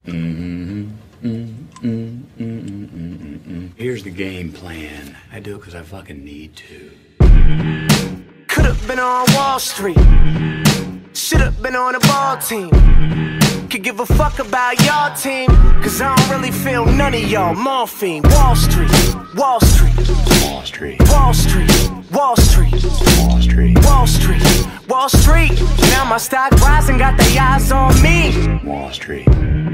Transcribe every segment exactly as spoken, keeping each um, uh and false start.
Mm-hmm. Mm-hmm. Mm-hmm. Mm-hmm. Here's the game plan. I do it because I fucking need to. Could've been on Wall Street. Should've been on a ball team. Could give a fuck about y'all team, cause I don't really feel none of y'all. Morphine. Wall Street. Wall Street. Wall Street. Wall Street. Wall Street. Wall Street. Wall Street. Wall Street. Now my stock rising, got their eyes on me. Wall Street.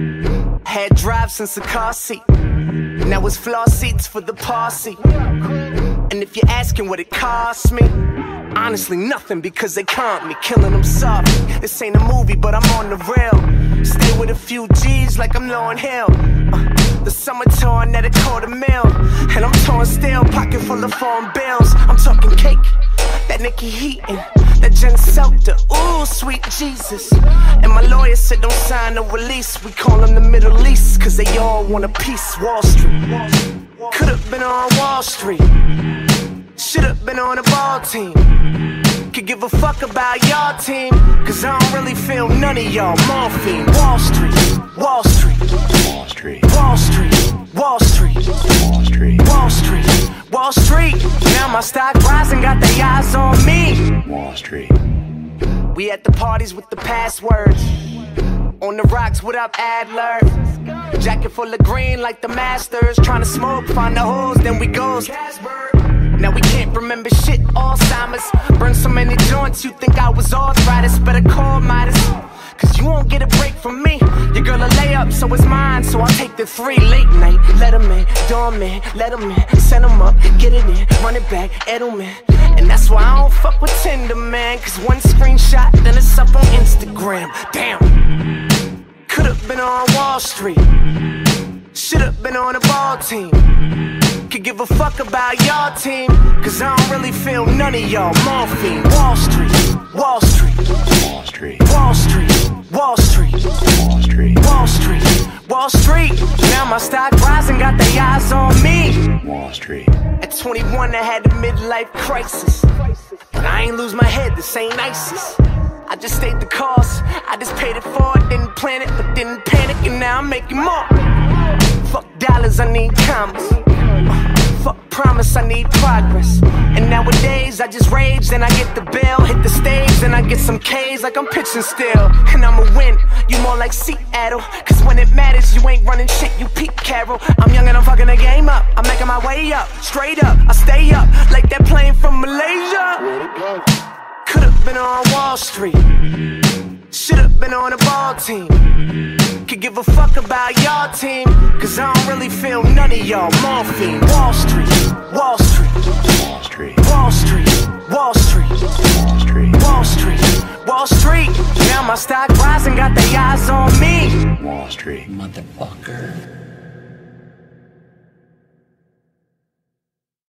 Had drive since a car seat. Now it's floor seats for the posse. And if you're asking what it cost me, honestly nothing, because they count me, killing them soft. This ain't a movie, but I'm on the rail. Stay with a few G's like I'm Lauryn Hill. uh, The summer torn at a quarter mil, and I'm torn still, pocket full of foreign bills. I'm talking cake, that Nikki Heaton, that Jen Selter, ooh, sweet Jesus. And my lawyer said don't sign no release. We call them the Middle East, cause they all want a piece. Wall Street. Could've been on Wall Street. Should've been on a ball team. Could give a fuck about y'all team, cause I don't really feel none of y'all. Morphine. Wall Street. Wall Street. Wall Street. Wall Street. Wall Street. Wall Street. Wall Street. Wall Street. Now my stock rising, got their eyes on me. Wall Street. We at the parties with the passwords. On the rocks without Adler. Jacket full of green like the Masters. Trying to smoke, find the holes, then we goes. Now we can't remember shit, Alzheimer's. Burn so many joints, you think I was arthritis. Better call Midas, cause you won't get a break from me. Your girl a layup, so it's mine, so I'll take the three. Late night, let him in, doorman, let him in. Send him up, get it in, run it back, Edelman. And that's why I don't fuck with Tinder, man, cause one screenshot, then it's up on Instagram. Damn. Could've been on Wall Street. Should've been on a ball team. Could give a fuck about y'all team, cause I don't really feel none of y'all. Morphine. Wall Street. Wall Street. Wall Street. Wall Street. Wall Street. Wall Street. Wall Street. Wall Street. Now my stock rising, got their eyes on me. Wall Street. At twenty-one I had a midlife crisis, but I ain't lose my head, this ain't ISIS. I just stayed the course, I just paid it forward, didn't plan it, but didn't panic, and now I'm making more. Fuck dollars, I need commas. Fuck promise, I need progress. And nowadays I just rage, then I get the bill. Hit the stage, then I get some K's like I'm pitching still. And I'ma win, you more like Seattle. Cause when it matters, you ain't running shit, you Pete Carroll. I'm young and I'm fucking the game up, I'm making my way up. Straight up, I stay up, like that plane from Malaysia. Could've been on Wall Street. Should've been on a ball team. Could give a fuck about y'all team, cause I don't really feel none of y'all. Morphine. Wall Street. Wall Street. Wall Street. Wall Street. Wall Street. Wall Street. Wall Street. Wall Street. Now my stock rising, got their eyes on me. Wall Street. Motherfucker.